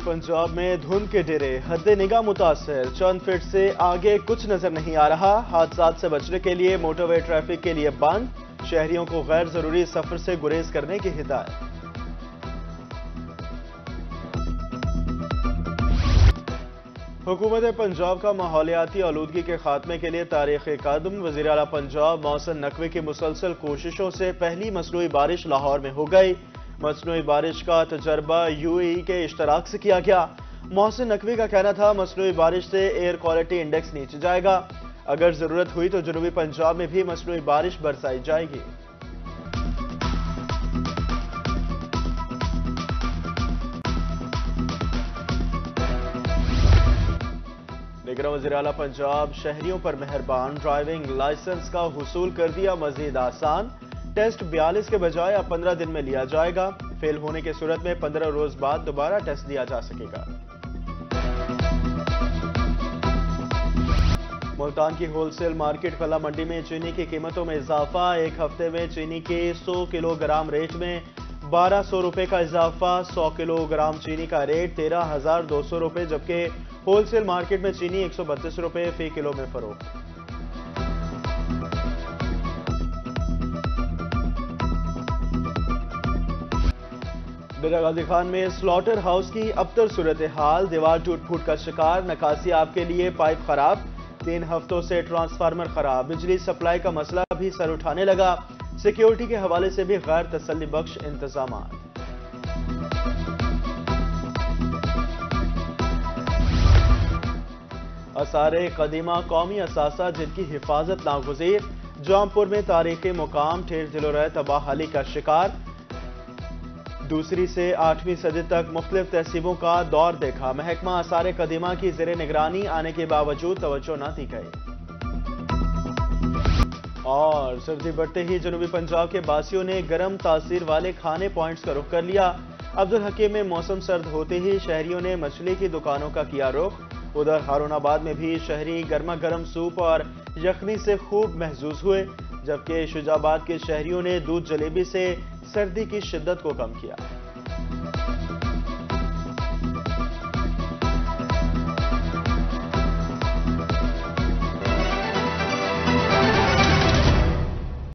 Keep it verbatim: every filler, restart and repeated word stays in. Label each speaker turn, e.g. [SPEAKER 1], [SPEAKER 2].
[SPEAKER 1] पंजाब में धुंध के डेरे हद निगाह मुतासर, चंद फीट से आगे कुछ नजर नहीं आ रहा। हादसात से बचने के लिए मोटरवे ट्रैफिक के लिए बंद, शहरियों को गैर जरूरी सफर से गुरेज करने की हिदायत। हुकूमत पंजाब का माहौलियाती आलूदगी के खात्मे के लिए तारीखी कदम। वज़ीर आला पंजाब मोहसिन नकवी की मुसलसल कोशिशों से पहली मसनूई बारिश लाहौर में हो गई। मसनूई बारिश का तजर्बा यूएई के इश्तराक से किया गया। मोहसिन नकवी का कहना था मसनूई बारिश से एयर क्वालिटी इंडेक्स नीचे जाएगा। अगर जरूरत हुई तो जनूबी पंजाब में भी मसनूई बारिश बरसाई जाएगी। लेकिन वज़ीर आला पंजाब शहरियों पर मेहरबान, ड्राइविंग लाइसेंस का हुसूल कर दिया मजीद आसान। टेस्ट बयालीस के बजाय अब पंद्रह दिन में लिया जाएगा। फेल होने की सूरत में पंद्रह रोज बाद दोबारा टेस्ट दिया जा सकेगा। मुल्तान की होलसेल मार्केट फला मंडी में चीनी की कीमतों में इजाफा। एक हफ्ते में चीनी के सौ किलोग्राम रेट में बारह सौ रुपए का इजाफा। सौ किलोग्राम चीनी का रेट तेरह हजार दो सौ रुपए, जबकि होलसेल मार्केट में चीनी एक सौ बत्तीस रुपए फी किलो में फरोख्त। डेरा गाजी खान में स्लॉटर हाउस की अबतर सूरत हाल। दीवार टूट फूट का शिकार, नकासी आपके लिए पाइप खराब। तीन हफ्तों से ट्रांसफार्मर खराब, बिजली सप्लाई का मसला भी सर उठाने लगा। सिक्योरिटी के हवाले से भी गैर तसल्ली बख्श इंतजाम। आसारे कदीमा कौमी असासा जिनकी हिफाजत नागुज़ीर। जौनपुर में तारीखी मुकाम ठेर दिलोरह तबाहाली का शिकार। दूसरी से आठवीं सदी तक मुख्तलिफ तहसीबों का दौर देखा। महकमा आसारे कदीमा की ज़ेरे निगरानी आने के बावजूद तवज्जो न दी गई। और सर्दी बढ़ते ही जनूबी पंजाब के बासियों ने गर्म तासीर वाले खाने पॉइंट्स का रुख कर लिया। अब्दुल हकीम में मौसम सर्द होते ही शहरियों ने मछली की दुकानों का किया रुख। उधर हारूनाबाद में भी शहरी गर्मा गर्म सूप और यखनी से खूब महजूज हुए, जबकि शुजाबाद के शहरियों ने दूध जलेबी से सर्दी की शिद्दत को कम किया।